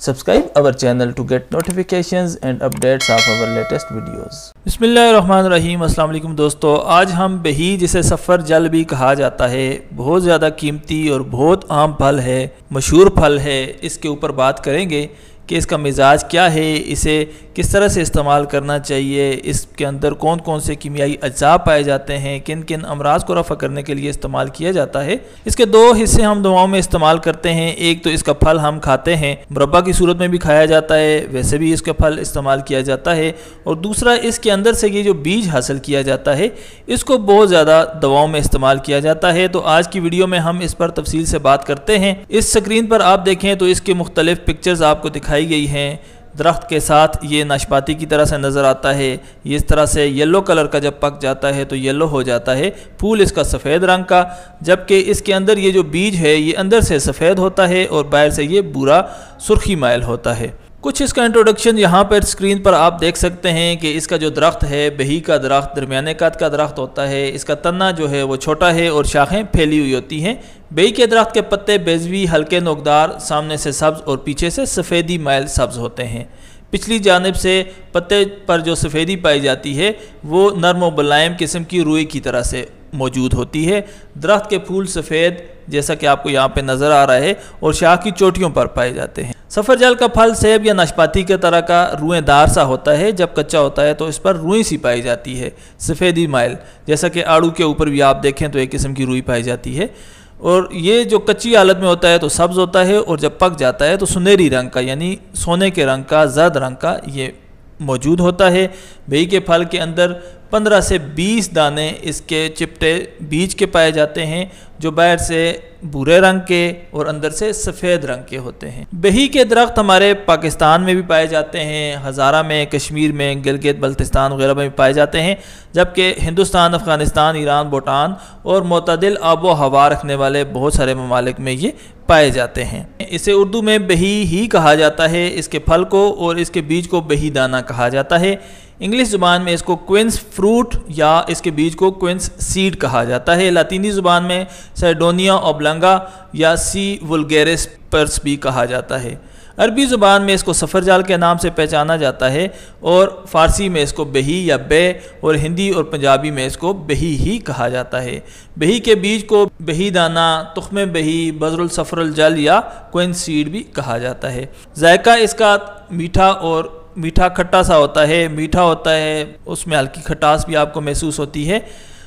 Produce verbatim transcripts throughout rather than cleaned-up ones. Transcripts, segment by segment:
Subscribe our channel to get notifications and updates of our latest videos. बिस्मिल्लाहिर्रहमानिर्रहीम। अस्सलाम वालेकुम दोस्तों, आज हम बही जिसे सफ़र जल भी कहा जाता है, बहुत ज़्यादा कीमती और बहुत आम फल है, मशहूर फल है, इसके ऊपर बात करेंगे कि इसका मिजाज क्या है, इसे किस तरह से इस्तेमाल करना चाहिए, इसके अंदर कौन कौन से कीमियाई अज्जा पाए जाते हैं, किन किन अमराज को रफ़ा करने के लिए इस्तेमाल किया जाता है। इसके दो हिस्से हम दवाओं में इस्तेमाल करते हैं। एक तो इसका फल हम खाते हैं, मुरब्बा की सूरत में भी खाया जाता है, वैसे भी इसका फल इस्तेमाल किया जाता है, और दूसरा इसके अंदर से ये जो बीज हासिल किया जाता है इसको बहुत ज़्यादा दवाओं में इस्तेमाल किया जाता है। तो आज की वीडियो में हम इस पर तफसील से बात करते हैं। इस स्क्रीन पर आप देखें तो इसके मुख्तलिफ पिक्चर्स आपको दिखाई गई हैं। दरख्त के साथ ये नाशपाती की तरह से नज़र आता है। ये इस तरह से येलो कलर का जब पक जाता है तो येलो हो जाता है। फूल इसका सफ़ेद रंग का, जबकि इसके अंदर ये जो बीज है ये अंदर से सफ़ेद होता है और बाहर से ये भूरा सुर्खी माइल होता है। कुछ इसका इंट्रोडक्शन यहाँ पर स्क्रीन पर आप देख सकते हैं कि इसका जो दरख्त है बही का दरख्त दरमियाने कद का दरख्त होता है। इसका तना जो है वो छोटा है और शाखें फैली हुई होती हैं। बही के दरख्त के पत्ते बेजवी हल्के नोकदार, सामने से सब्ज़ और पीछे से सफ़ेदी माइल सब्ज़ होते हैं। पिछली जानिब से पत्ते पर जो सफ़ेदी पाई जाती है वो नरम व मुलायम किस्म की रुई की तरह से मौजूद होती है। दरख्त के फूल सफ़ेद जैसा कि आपको यहाँ पे नज़र आ रहा है और शाख की चोटियों पर पाए जाते हैं। सफ़र जल का फल सेब या नाशपाती के तरह का रुएदार सा होता है। जब कच्चा होता है तो इस पर रुई सी पाई जाती है, सफ़ेदी माइल, जैसा कि आड़ू के ऊपर भी आप देखें तो एक किस्म की रुई पाई जाती है। और ये जो कच्ची हालत में होता है तो सब्ज़ होता है और जब पक जाता है तो सुनहरी रंग का यानी सोने के रंग का, जर्द रंग का ये मौजूद होता है। बही के फल के अंदर पंद्रह से बीस दाने इसके चिपटे बीज के पाए जाते हैं, जो बाहर से भूरे रंग के और अंदर से सफ़ेद रंग के होते हैं। बही के दरख्त हमारे पाकिस्तान में भी पाए जाते हैं, हज़ारा में, कश्मीर में, गिलगित बल्तिस्तान वगैरह में भी पाए जाते हैं, जबकि हिंदुस्तान, अफ़गानिस्तान, ईरान, भूटान और मोतदिल आबो हवा रखने वाले बहुत सारे ममालिक में ये पाए जाते हैं। इसे उर्दू में बही ही कहा जाता है, इसके फल को, और इसके बीज को बही दाना कहा जाता है। इंग्लिश ज़ुबान में इसको क्विंस फ्रूट या इसके बीज को क्विंस सीड कहा जाता है। लातीनी ज़ुबान में सैडोनिया ओब्लंगा या सी वुल्गेरिस पर्स भी कहा जाता है। अरबी ज़ुबान में इसको सफ़र जाल के नाम से पहचाना जाता है, और फ़ारसी में इसको बही या बे, और हिंदी और पंजाबी में इसको बही ही कहा जाता है। बही के बीज को बही दाना, तुख्मे बही, बज़रुल सफ़रुल जल या क्विंस सीड भी कहा जाता है। जायका इसका मीठा और मीठा खट्टा सा होता है, मीठा होता है, उसमें हल्की खटास भी आपको महसूस होती है।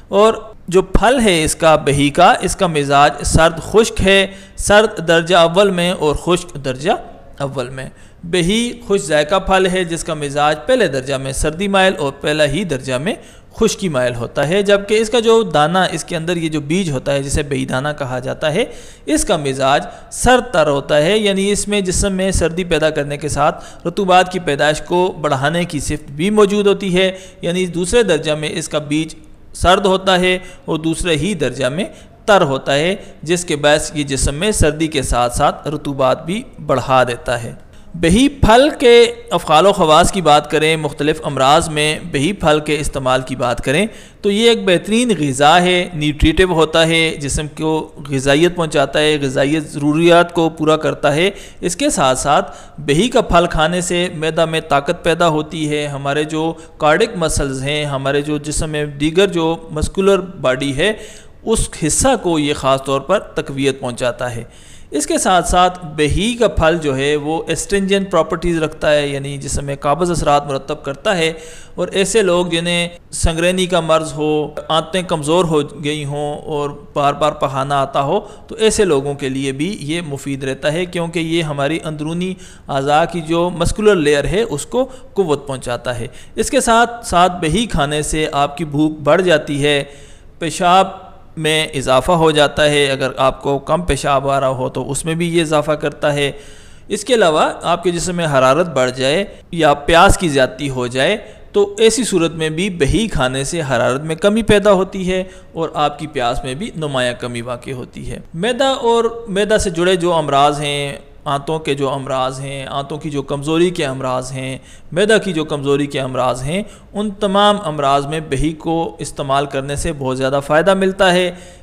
और जो फल है इसका बही का, इसका मिजाज सर्द खुश्क है, सर्द दर्जा अव्वल में और खुश्क दर्जा अव्वल में। बही खुश जायका फल है जिसका मिजाज पहले दर्जा में सर्दी माइल और पहला ही दर्जा में खुश्की माइल होता है, जबकि इसका जो दाना, इसके अंदर ये जो बीज होता है जिसे बही दाना कहा जाता है, इसका मिजाज सर्द तर होता है, यानी इसमें जिस्म में सर्दी पैदा करने के साथ रतूबात की पैदाइश को बढ़ाने की सिफ्त भी मौजूद होती है। यानी दूसरे दर्जा में इसका बीज सर्द होता है और दूसरे ही दर्जा में तर होता है, जिसके बायस ये जिस्म में सर्दी के साथ साथ रतूबात भी बढ़ा देता है। बही फल के अफ़आल ख़वास की बात करें, मुख्तलिफ़ अमराज में बही फल के इस्तेमाल की बात करें तो ये एक बेहतरीन ग़िज़ा है, न्यूट्रिटिव होता है, जिस्म को ग़िज़ाइयत पहुँचाता है, ग़िज़ाइयत ज़रूरियात को पूरा करता है। इसके साथ साथ बही का फल खाने से मैदा में ताकत पैदा होती है, हमारे जो कार्डिक मसल्स हैं, हमारे जो जिस्म में दीगर जो मस्कुलर बॉडी है उस हिस्सा को ये ख़ास तौर पर तक़वियत पहुँचाता है। इसके साथ साथ बही का फल जो है वो एस्ट्रिंजेंट प्रॉपर्टीज़ रखता है, यानी जिसमें काबज़ असरात मुरतब करता है, और ऐसे लोग जिन्हें संगरेनी का मर्ज़ हो, आंतें कमज़ोर हो गई हों और बार बार पखाना आता हो, तो ऐसे लोगों के लिए भी ये मुफीद रहता है, क्योंकि ये हमारी अंदरूनी अज़ा की जो मस्कुलर लेयर है उसको क़ुव्वत पहुँचाता है। इसके साथ साथ बही खाने से आपकी भूख बढ़ जाती है, पेशाब में इजाफ़ा हो जाता है, अगर आपको कम पेशाब आ रहा हो तो उसमें भी ये इजाफ़ा करता है। इसके अलावा आपके जिस्म में हरारत बढ़ जाए या प्यास की ज़्यादती हो जाए तो ऐसी सूरत में भी बही खाने से हरारत में कमी पैदा होती है और आपकी प्यास में भी नुमाया कमी वाक़ई होती है। मैदा और मैदा से जुड़े जो अमराज हैं, आंतों के जो अमराज हैं, आंतों की जो कमज़ोरी के अमराज हैं, मैदा की जो कमज़ोरी के अमराज हैं, उन तमाम अमराज में बही को इस्तेमाल करने से बहुत ज़्यादा फ़ायदा मिलता है।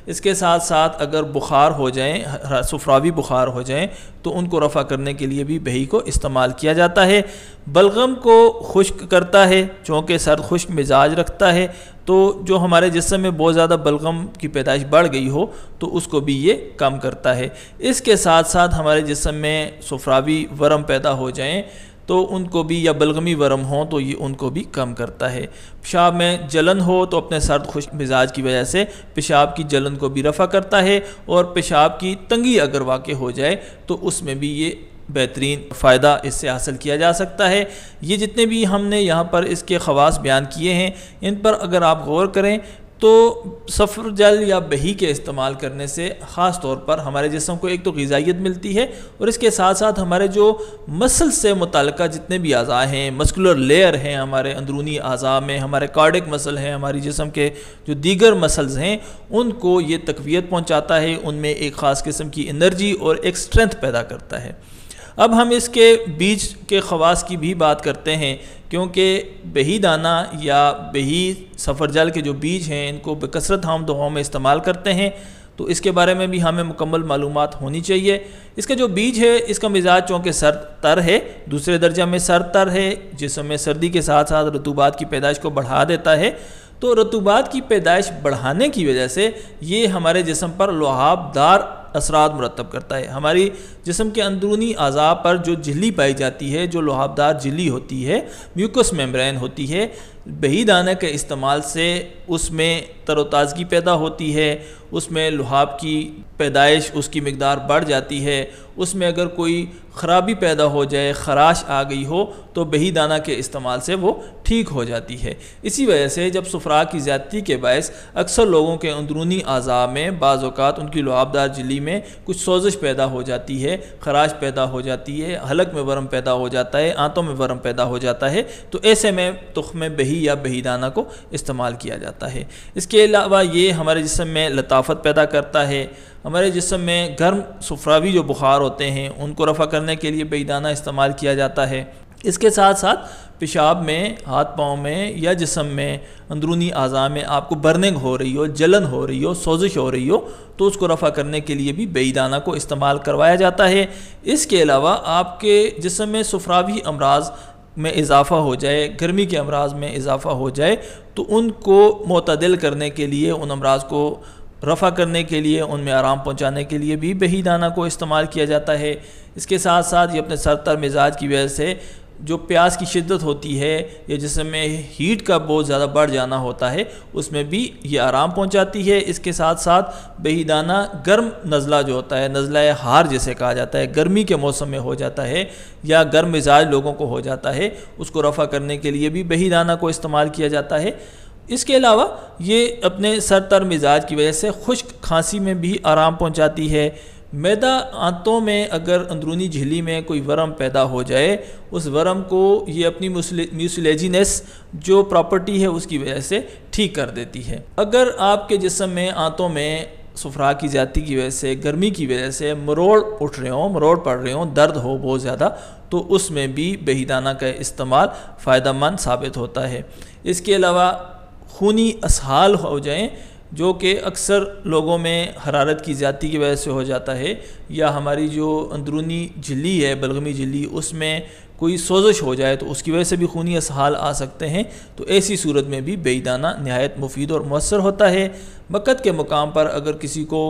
इसके साथ साथ अगर बुखार हो जाए, सुफरावी बुखार हो जाए, तो उनको रफ़ा करने के लिए भी बही को इस्तेमाल किया जाता है। बलगम को खुश्क करता है, चूँकि सर्द खुश्क मिजाज रखता है, तो जो हमारे जिस्म में बहुत ज़्यादा बलगम की पैदाइश बढ़ गई हो तो उसको भी ये कम करता है। इसके साथ साथ हमारे जिस्म में सुफरावी वरम पैदा हो जाएं तो उनको भी, या बलगमी वरम हो तो ये उनको भी कम करता है। पेशाब में जलन हो तो अपने सर्द खुश्क मिजाज की वजह से पेशाब की जलन को भी रफ़ा करता है, और पेशाब की तंगी अगर वाक़ हो जाए तो उसमें भी ये बेहतरीन फ़ायदा इससे हासिल किया जा सकता है। ये जितने भी हमने यहाँ पर इसके ख़वास बयान किए हैं, इन पर अगर आप गौर करें तो सफ़र जल या बही के इस्तेमाल करने से ख़ास तौर पर हमारे जिस्म को एक तो ग़िज़ाइयत मिलती है, और इसके साथ साथ हमारे जो मसल से मुताल्लिक़ जितने भी अज़ा हैं, मस्कुलर लेयर हैं हमारे अंदरूनी अज़ा में, हमारे कार्डिक मसल हैं, हमारी जिस्म के जो दीगर मसल्स हैं, उनको ये तक़वियत पहुँचाता है, उनमें एक ख़ास किस्म की एनर्जी और एक स्ट्रेंथ पैदा करता है। अब हम इसके बीज के ख़वास की भी बात करते हैं, क्योंकि बही दाना या बही सफ़र जल के जो बीज हैं इनको बेकसरत हम दुआओं में इस्तेमाल करते हैं, तो इसके बारे में भी हमें मुकम्मल मालूमात होनी चाहिए। इसका जो बीज है इसका मिजाज चूँकि सर्द तर है, दूसरे दर्जा में सर्द तर है, जिसमें सर्दी के साथ साथ रतूबात की पैदाइश को बढ़ा देता है, तो रतूबात की पैदाइश बढ़ाने की वजह से ये हमारे जिस्म पर लुहाबदार असरात मुरतब करता है। हमारी जिस्म के अंदरूनी अज़ा पर जो झिल्ली पाई जाती है, जो लुहाबदार झिल्ली होती है, म्यूकस मेम्ब्रेन होती है, बही दाने के इस्तेमाल से उसमें तरोताज़गी पैदा होती है, उसमें लुहाब की पैदाइश उसकी मिकदार बढ़ जाती है, उसमें अगर कोई ख़राबी पैदा हो जाए, ख़राश आ गई हो, तो बही दाना के इस्तेमाल से वो ठीक हो जाती है। इसी वजह से जब सुफरा की ज़्यादती के बायस अक्सर लोगों के अंदरूनी अज़ा में बाज़ औक़ात उनकी लुहाबदार झिल्ली में कुछ सोजिश पैदा हो जाती है, ख़राश पैदा हो जाती है, हलक में वरम पैदा हो जाता है, आंतों में वरम पैदा हो जाता है, तो ऐसे में तुख्म बही या बही दाना को इस्तेमाल किया जाता है। इसके अलावा ये हमारे जिस्म में लताफ़त पैदा करता है, हमारे जिस्म में गर्म सुफरावी जो बुखार होते हैं उनको रफ़ा करने के लिए बही दाना इस्तेमाल किया जाता है। इसके साथ साथ पेशाब में, हाथ पाँव में या जिस्म में अंदरूनी अज़ा में आपको बर्निंग हो रही हो, जलन हो रही हो, सोजिश हो रही हो, तो उसको रफ़ा करने के लिए भी बही दाना को इस्तेमाल करवाया जाता है। इसके अलावा आपके जिस्म में सुफरावी अमराज में इजाफ़ा हो जाए, गर्मी के अमराज में इजाफ़ा हो जाए, तो उनको मुतदिल करने के लिए, उन अमराज को रफ़ा करने के लिए, उनमें आराम पहुंचाने के लिए भी बही दाना को इस्तेमाल किया जाता है। इसके साथ साथ ये अपने सरतर मिजाज की वजह से जो प्यास की शिद्दत होती है या जिसमें हीट का बहुत ज़्यादा बढ़ जाना होता है, उसमें भी ये आराम पहुंचाती है। इसके साथ साथ बही दाना गर्म नज़ला जो होता है, नज़ला हार जिसे कहा जाता है, गर्मी के मौसम में हो जाता है या गर्म मिजाज लोगों को हो जाता है, उसको रफ़ा करने के लिए भी बही दाना को इस्तेमाल किया जाता है। इसके अलावा ये अपने सरतर मिजाज की वजह से खुश्क खांसी में भी आराम पहुंचाती है। मैदा आंतों में अगर अंदरूनी झिल्ली में कोई वरम पैदा हो जाए, उस वरम को ये अपनी म्यूसिलेजिनेस जो प्रॉपर्टी है उसकी वजह से ठीक कर देती है। अगर आपके जिस्म में आंतों में सुफरा की ज़्यादती की वजह से, गर्मी की वजह से मरोड़ उठ रहे हों, मरोड़ पड़ रहे हों, दर्द हो बहुत ज़्यादा, तो उसमें भी बही दाना का इस्तेमाल फ़ायदेमंद साबित होता है। इसके अलावा खूनी असहाल हो जाएं, जो कि अक्सर लोगों में हरारत की ज़्यादती की वजह से हो जाता है, या हमारी जो अंदरूनी झिल्ली है, बलगमी झिल्ली, उसमें कोई सोजिश हो जाए तो उसकी वजह से भी खूनी असहाल आ सकते हैं, तो ऐसी सूरत में भी बही दाना नहायत मुफीद और मौसर होता है। बकत के मुकाम पर अगर किसी को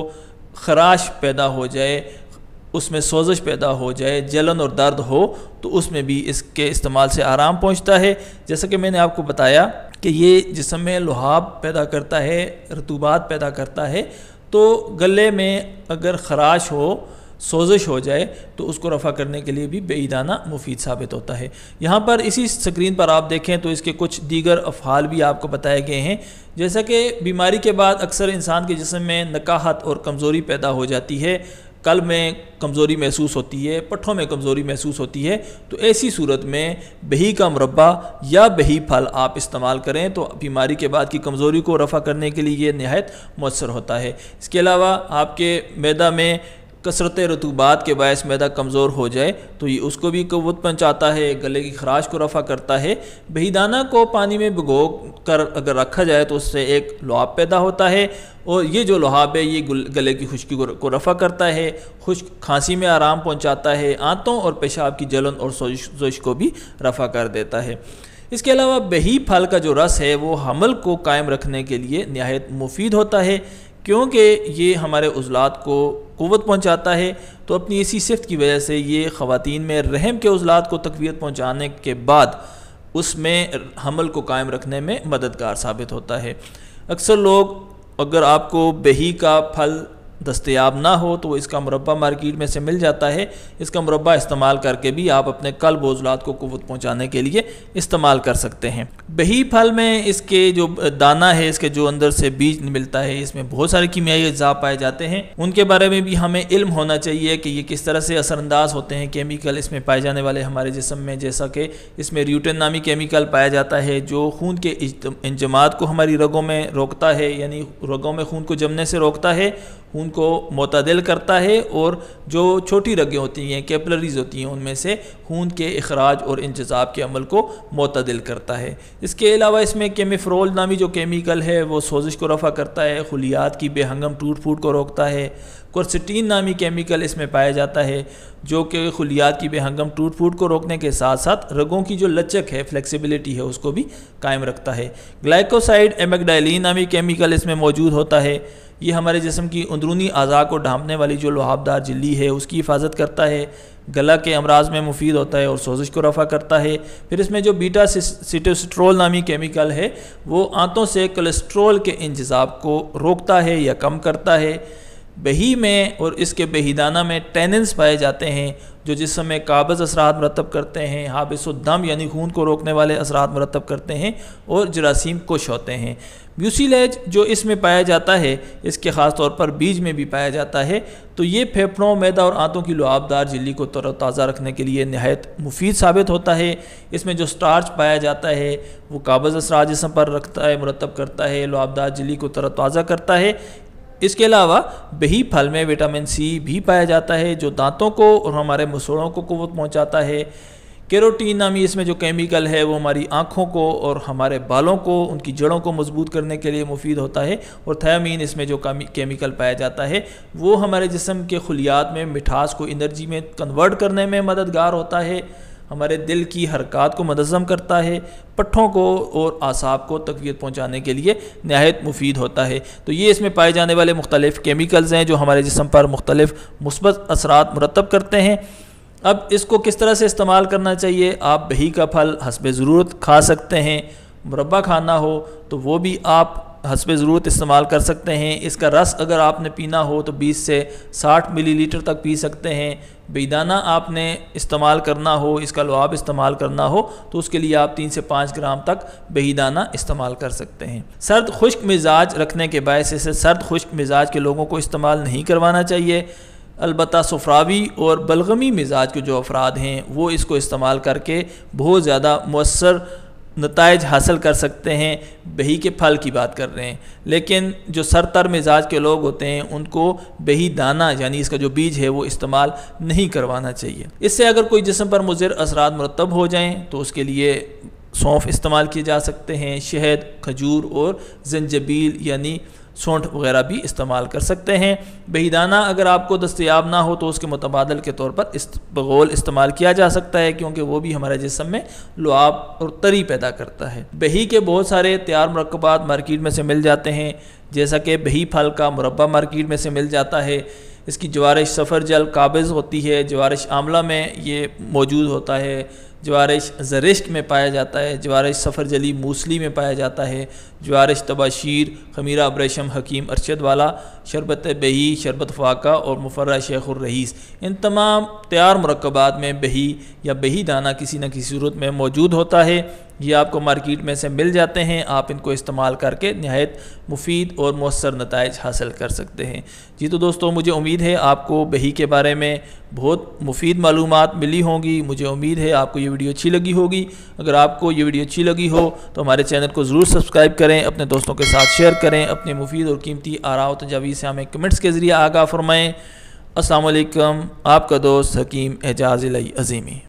खराश पैदा हो जाए, उसमें सोजिश पैदा हो जाए, जलन और दर्द हो, तो उसमें भी इसके इस्तेमाल से आराम पहुंचता है। जैसा कि मैंने आपको बताया कि ये जिस्म में लुहाब पैदा करता है, रतूबात पैदा करता है, तो गले में अगर ख़राश हो, सोजिश हो जाए, तो उसको रफ़ा करने के लिए भी बही दाना मुफीद साबित होता है। यहाँ पर इसी स्क्रीन पर आप देखें तो इसके कुछ दीगर अफ़हाल भी आपको बताए गए हैं। जैसा कि बीमारी के बाद अक्सर इंसान के जिस्म में नकाहत और कमज़ोरी पैदा हो जाती है, कल में कमज़ोरी महसूस होती है, पट्ठों में कमज़ोरी महसूस होती है, तो ऐसी सूरत में बही का मुरब्बा या बही फल आप इस्तेमाल करें तो बीमारी के बाद की कमज़ोरी को रफ़ा करने के लिए ये नहायत मौसर होता है। इसके अलावा आपके मैदा में कसरत रतूबात के बायस मैदा कमज़ोर हो जाए तो ये उसको भी क़ुव्वत पहुँचाता है, गले की खराश को रफ़ा करता है। बेहीदाना को पानी में भिगो कर अगर रखा जाए तो उससे एक लुआब पैदा होता है और ये जो लुआब है ये गले की खुश्की को रफ़ा करता है, खुश्क खांसी में आराम पहुँचाता है, आंतों और पेशाब की जलन और सोजिश को भी रफ़ा कर देता है। इसके अलावा बही फल का जो रस है वो हमल को कायम रखने के लिए नहायत मुफीद होता है, क्योंकि ये हमारे उज़लात को क़ुव्वत पहुँचाता है। तो अपनी इसी सिफ़त की वजह से ये ख़वातीन में रहम के उज़लात को तक़वियत पहुँचाने के बाद उसमें हमल को कायम रखने में मददगार साबित होता है। अक्सर लोग, अगर आपको बही का फल दस्तयाब ना हो तो इसका मुरब्बा मार्केट में से मिल जाता है। इसका मुरब्बा इस्तेमाल करके भी आप अपने कल्ब उज़लात को क़ुव्वत पहुँचाने के लिए इस्तेमाल कर सकते हैं। बही फल में इसके जो दाना है, इसके जो अंदर से बीज मिलता है, इसमें बहुत सारे कीमियाई अज्जा पाए जाते हैं। उनके बारे में भी हमें इल्म होना चाहिए कि ये किस तरह से असरअंदाज होते हैं केमिकल इसमें पाए जाने वाले हमारे जिस्म में। जैसा कि इसमें र्यूटिन नामी केमिकल पाया जाता है जो खून के इंजमात को हमारी रगों में रोकता है, यानी रगों में खून को जमने से रोकता है, खून को मोतदिल करता है और जो छोटी रगें होती हैं, कैपिलरीज होती हैं, उनमें से खून के इखराज और इंतज़ाब के अमल को मोतदिल करता है। इसके अलावा इसमें केमिफ्रोल नामी जो केमिकल है वो सोजिश को रफ़ा करता है, खुलियात की बेहंगम टूट फूट को रोकता है। क्वर्सिटीन नामी केमिकल इसमें पाया जाता है जो कि खुलियात की बेहंगम टूट फूट को रोकने के साथ साथ रगों की जो लचक है, फ्लेक्सिबिलिटी है, उसको भी कायम रखता है। ग्लाइकोसाइड एमेग्डाइलिन नामी केमिकल इसमें मौजूद होता है। ये हमारे जिस्म की अंदरूनी अज़ा को ढांपने वाली जो लुआबदार झिल्ली है उसकी हिफाजत करता है, गला के अमराज में मुफीद होता है और सोजिश को रफ़ा करता है। फिर इसमें जो बीटा सिटोस्टेरोल नामी केमिकल है वो आंतों से कोलेस्ट्रोल के इंतज़ाब को रोकता है या कम करता है। बही में और इसके बहीदाना में टैनिन्स पाए जाते हैं जो जिस्म में काबज़ असरात मरतब करते हैं, हाबिसुद्दम यानी खून को रोकने वाले असरात मरतब करते हैं और जरासीम कुश होते हैं। म्यूसिलेज जो इसमें पाया जाता है, इसके ख़ास तौर पर बीज में भी पाया जाता है, तो ये फेफड़ों, मैदा और आंतों की लुआबदार झिल्ली को तरोताज़ा रखने के लिए नहायत मुफीद साबित होता है। इसमें जो स्टार्च पाया जाता है वो काबज़ असरात जिस्म पर रखता है, मुरतब करता है, लुआबदार झिल्ली को तरोताज़ा करता है। इसके अलावा बही फल में विटामिन सी भी पाया जाता है जो दांतों को और हमारे मसूड़ों को क़ुव्वत पहुँचाता है। केरोटीन नामी इसमें जो केमिकल है वो हमारी आँखों को और हमारे बालों को, उनकी जड़ों को मजबूत करने के लिए मुफीद होता है। और थायमीन इसमें जो केमिकल पाया जाता है वो हमारे जिस्म के खुलियात में मिठास को एनर्जी में कन्वर्ट करने में मददगार होता है, हमारे दिल की हरकत को मुनज़्ज़म करता है, पट्ठों को और आसाब को तक़वियत पहुँचाने के लिए नहायत मुफीद होता है। तो ये इसमें पाए जाने वाले मुख्तलिफ़ केमिकल्स हैं जो हमारे जिस्म पर मुख्तलिफ़ मुस्बत असरात मुरतब करते हैं। अब इसको किस तरह से इस्तेमाल करना चाहिए? आप बही का फल हस्बे ज़रूरत खा सकते हैं, मुरब्बा खाना हो तो वो भी आप हस्बे ज़रूरत इस्तेमाल कर सकते हैं। इसका रस अगर आपने पीना हो तो बीस से साठ मिलीलीटर तक पी सकते हैं। बेदाना आपने इस्तेमाल करना हो, इसका लुआब इस्तेमाल करना हो तो उसके लिए आप तीन से पाँच ग्राम तक बेदाना इस्तेमाल कर सकते हैं। सर्द खुश्क मिजाज रखने के बायस से सर्द खुश्क मिजाज के लोगों को इस्तेमाल नहीं करवाना चाहिए। अलबत्ता सुफरावी और बलगमी मिजाज के जो अफराद हैं वो इसको इस्तेमाल करके बहुत ज़्यादा मुअस्सर नताइज हासिल कर सकते हैं। बही के फल की बात कर रहे हैं, लेकिन जो सरतर मिजाज के लोग होते हैं उनको बही दाना यानी इसका जो बीज है वो इस्तेमाल नहीं करवाना चाहिए। इससे अगर कोई जिस्म पर मुज़िर असरात मुरतब हो जाएं तो उसके लिए सौंफ इस्तेमाल किए जा सकते हैं, शहद, खजूर और जंजबील यानी सौंठ वगैरह भी इस्तेमाल कर सकते हैं। बेदाना अगर आपको दस्तयाब ना हो तो उसके मुतबादल के तौर पर इस बगौल इस्तेमाल किया जा सकता है, क्योंकि वो भी हमारे जिस्म में लुआब और तरी पैदा करता है। बही के बहुत सारे तैयार मुरक्कबात मार्केट में से मिल जाते हैं, जैसा कि बही फल का मुरब्बा मार्केट में से मिल जाता है। इसकी जवारिश सफ़र जल काबिज़ होती है, जवारिश आमला में ये मौजूद होता है, जवारिश ज़रिश्क में पाया जाता है, जवारिश सफ़र जली मूसली में पाया जाता है, जवारिश तबाशीर, खमीरा अब्रेशम हकीम अरशद वाला, शरबत बही, शरबत फ़ाका और मुफर्रा शेख उर रईस, इन तमाम तैयार मुरक्कबात में बही या बही दाना किसी न किसी सूरत में मौजूद होता है। ये आपको मार्केट में से मिल जाते हैं, आप इनको इस्तेमाल करके नहायत मुफीद और मौसर नताइज हासिल कर सकते हैं। जी तो दोस्तों, मुझे उम्मीद है आपको बही के बारे में बहुत मुफीद मालूमात मिली होंगी। मुझे उम्मीद है आपको ये वीडियो अच्छी लगी होगी। अगर आपको ये वीडियो अच्छी लगी हो तो हमारे चैनल को ज़रूर सब्सक्राइब करें, अपने दोस्तों के साथ शेयर करें, अपने मुफीद और कीमती आरा और तजावीज़ से हमें कमेंट्स के ज़रिए आगाह फरमाएँ। अस्सलाम वालेकुम, आपका दोस्त हकीम एजाज़ अज़ीमी।